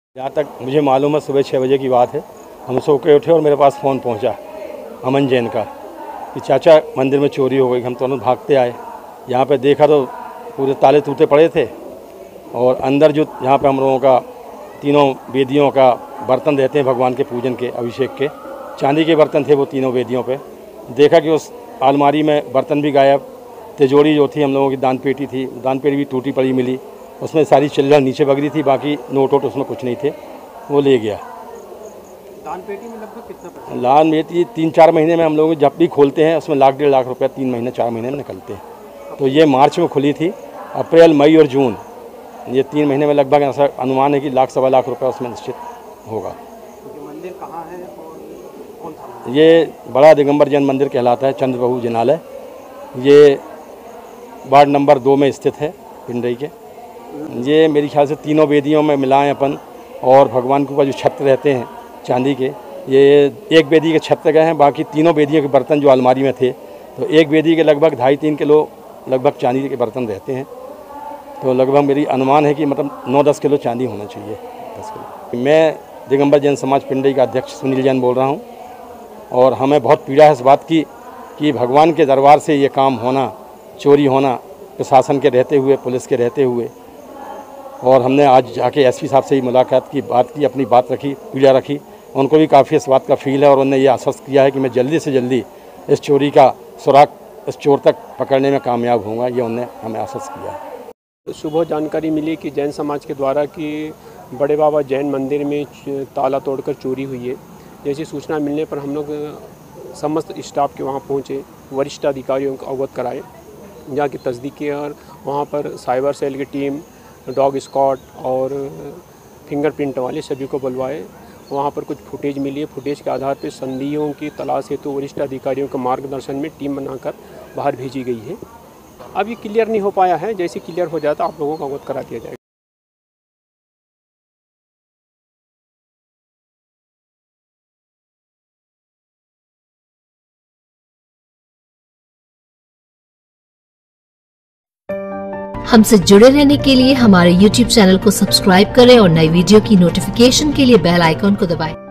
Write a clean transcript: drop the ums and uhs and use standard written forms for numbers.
जहाँ तक मुझे मालूम है सुबह 6 बजे की बात है। हम सो के उठे और मेरे पास फ़ोन पहुँचा अमन जैन का कि चाचा मंदिर में चोरी हो गई। हम तुरंत भागते आए, यहाँ पे देखा तो पूरे ताले टूटे पड़े थे और अंदर जो यहाँ पे हम लोगों का तीनों वेदियों का बर्तन रहते हैं भगवान के पूजन के अभिषेक के, चांदी के बर्तन थे वो तीनों वेदियों पे। देखा कि उस अलमारी में बर्तन भी गायब, तिजोरी जो थी हम लोगों की दान पेटी थी, दान पेटी भी टूटी पड़ी मिली, उसमें सारी चिल्लर नीचे बगरी थी, बाकी नोट वोट उसमें कुछ नहीं थे, वो ले गया। दान पेटी में लगभग कितना पैसा? दान पेटी 3-4 महीने में हम लोग जब भी खोलते हैं उसमें 1-1.5 लाख रुपया 3 महीने 4 महीने में निकलते हैं। तो ये मार्च में खुली थी, अप्रैल मई और जून ये 3 महीने में लगभग ऐसा अनुमान है कि 1-1.25 लाख रुपया उसमें निश्चित होगा। तो मंदिर कहाँ है और कौन सा? ये बड़ा दिगंबर जैन मंदिर कहलाता है, चंद्रप्रभु जिनालय। ये वार्ड नंबर 2 में स्थित है पिंडई के। ये मेरे ख्याल से तीनों वेदियों में मिलाएं अपन, और भगवान के ऊपर जो छत्र रहते हैं चांदी के, ये एक वेदी के छत्र गए हैं, बाकी तीनों वेदियों के बर्तन जो अलमारी में थे, तो एक वेदी के लगभग 2.5-3 किलो लगभग चांदी के बर्तन रहते हैं। तो लगभग मेरी अनुमान है कि मतलब 9-10 किलो चांदी होना चाहिए, 10 किलो। मैं दिगंबर जैन समाज पिंडई का अध्यक्ष सुनील जैन बोल रहा हूँ, और हमें बहुत पीड़ा है इस बात की कि भगवान के दरबार से ये काम होना, चोरी होना, प्रशासन के रहते हुए, पुलिस के रहते हुए। और हमने आज जाके एसपी साहब से ही मुलाकात की, बात की, अपनी बात रखी, पीड़ा रखी। उनको भी काफ़ी इस बात का फील है और उन्होंने ये आश्वस्त किया है कि मैं जल्दी से जल्दी इस चोरी का सुराग, इस चोर तक पकड़ने में कामयाब होऊंगा, ये उन्होंने हमें आश्वस्त किया है। सुबह जानकारी मिली कि जैन समाज के द्वारा कि बड़े बाबा जैन मंदिर में ताला तोड़कर चोरी हुई है। जैसी सूचना मिलने पर हम लोग समस्त स्टाफ के वहाँ पहुँचे, वरिष्ठ अधिकारियों को अवगत कराए, जहाँ की तस्दीक की, और वहाँ पर साइबर सेल की टीम, डॉग स्क्वाड और फिंगरप्रिंट वाले सभी को बुलवाए। वहाँ पर कुछ फुटेज मिली है, फुटेज के आधार पर संदिग्धों की तलाश हेतु वरिष्ठ अधिकारियों के मार्गदर्शन में टीम बनाकर बाहर भेजी गई है। अब ये क्लियर नहीं हो पाया है, जैसे क्लियर हो जाता आप लोगों को अवगत करा दिया जाएगा। हमसे जुड़े रहने के लिए हमारे YouTube चैनल को सब्सक्राइब करें और नई वीडियो की नोटिफिकेशन के लिए बेल आइकॉन को दबाएं।